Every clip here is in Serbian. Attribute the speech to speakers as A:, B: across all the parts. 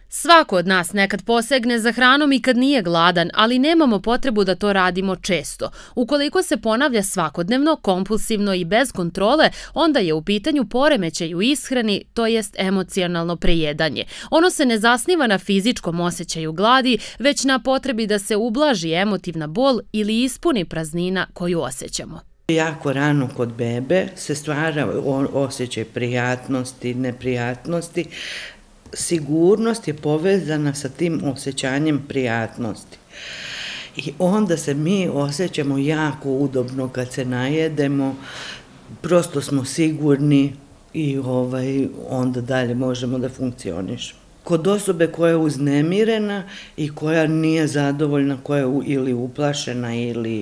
A: Svako od nas nekad posegne za hranom i kad nije gladan, ali nemamo potrebu da to radimo često. Ukoliko se ponavlja svakodnevno, kompulsivno i bez kontrole, onda je u pitanju poremećaj u ishrani, to jest emocionalno prejedanje. Ono se ne zasniva na fizičkom osjećaju gladi, već na potrebi da se ublaži emotivna bol ili ispuni praznina koju osjećamo.
B: Jako rano kod bebe se stvara osjećaj prijatnosti, neprijatnosti. Sigurnost je povezana sa tim osjećanjem prijatnosti. I onda se mi osjećamo jako udobno kad se najedemo, prosto smo sigurni i onda dalje možemo da funkcionišemo. Kod osobe koja je uznemirena i koja nije zadovoljna, koja je ili uplašena ili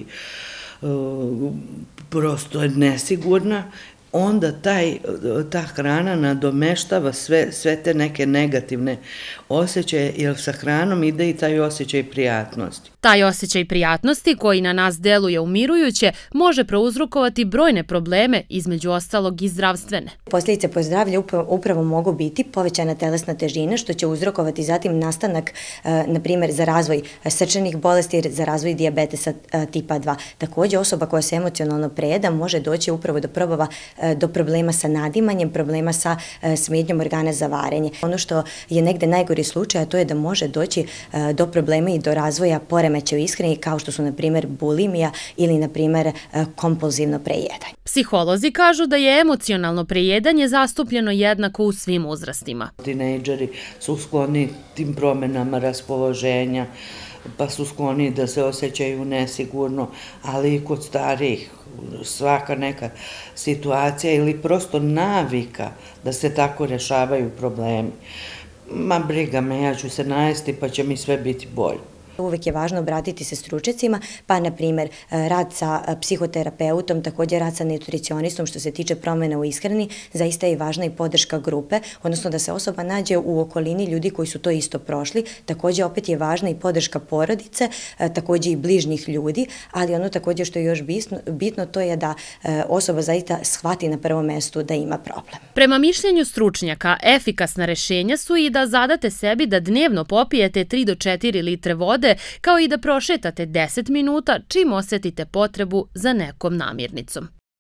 B: prosto je nesigurna, onda ta hrana nadomeštava sve te neke negativne osjećaje, jer sa hranom ide i taj osjećaj prijatnosti.
A: Taj osjećaj prijatnosti, koji na nas deluje umirujuće, može prouzrokovati brojne probleme, između ostalog i zdravstvene.
C: Posljedice po zdravlje upravo mogu biti povećana telesna težina, što će uzrokovati zatim nastanak, na primjer, za razvoj srčanih bolesti, za razvoj dijabetesa tipa 2. Također, osoba koja se emocionalno prejeda može doći upravo do problema sa nadimanjem, problema sa smetnjom organa za varenje. Ono što je negde najgori slučaj, a to je da može doći do problema i do razvoja poremećaja u ishrani, kao što su, na primjer, bulimija ili, na primjer, kompulzivno prejedanje.
A: Psiholozi kažu da je emocionalno prejedanje zastupljeno jednako u svim uzrastima.
B: Tinejdžeri su skloni tim promenama raspoloženja, pa su skloni da se osjećaju nesigurno, ali i kod starijih svaka neka situacija ili prosto navika da se tako rešavaju problemi. Ma briga me, ja ću se najesti pa će mi sve biti bolje.
C: Uvek je važno obratiti se stručnjacima, pa na primjer rad sa psihoterapeutom, također rad sa nutricionistom što se tiče promjena u ishrani, zaista je važna i podrška grupe, odnosno da se osoba nađe u okolini ljudi koji su to isto prošli. Također opet je važna i podrška porodice, također i bližnjih ljudi, ali ono također što je još bitno to je da osoba zaista shvati na prvom mjestu da ima problem.
A: Prema mišljenju stručnjaka, efikasna rešenja su i da zadate sebi da dnevno popijete 3 do 4 litre vode, kao i da prošetate 10 minuta čim osjetite potrebu za nekom namirnicom.